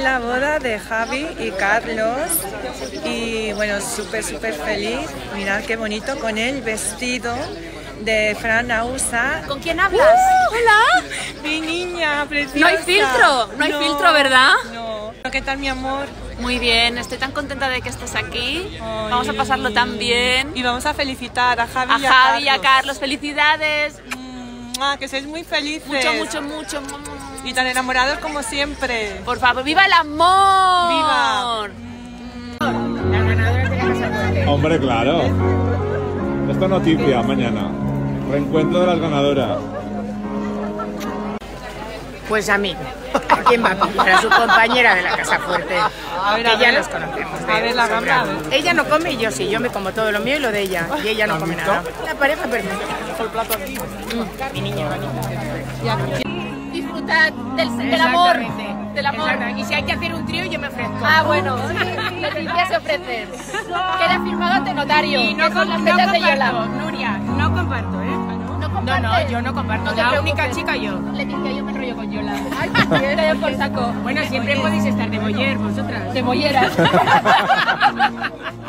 la boda de Javi y Carlos y bueno, súper feliz. Mirad qué bonito con el vestido de Fran Ausa. ¿Con quién hablas? ¡Hola! Mi niña preciosa. No hay filtro, no hay filtro, ¿verdad? No. ¿Qué tal, mi amor? Muy bien, estoy tan contenta de que estés aquí. Ay, vamos a pasarlo tan bien. Y vamos a felicitar a Javi y a Carlos. ¡Felicidades! Que sois muy felices. Mucho. Y tan enamorados como siempre. Por favor, ¡viva el amor! ¡Viva! Las ganadoras de la Casa Fuerte. Hombre, claro. Esto es noticia mañana. Reencuentro de las ganadoras. Pues a mí. ¿A quién va a pillar? A su compañera de la Casa Fuerte. Que ya nos conocemos. A ver, la gama. Ella no come y yo sí. Yo me como todo lo mío y lo de ella. Y ella no come nada. La pareja perfecta. El plato aquí. Mi niña bonita. Disfrutad del amor. Del amor. Y si hay que hacer un trío, yo me ofrezco. Ah, bueno. Leticia se ofrece. Queda firmado ante notario. Y no, con las no fechas de comparto, Yola. Nuria, no comparto, ¿eh? No, yo no comparto. No te la preocupes. única chica yo. Leticia, yo me enrollo con Yola. Ay, te doy por saco. Bueno, siempre podéis estar de boyer, vosotras. De bolleras.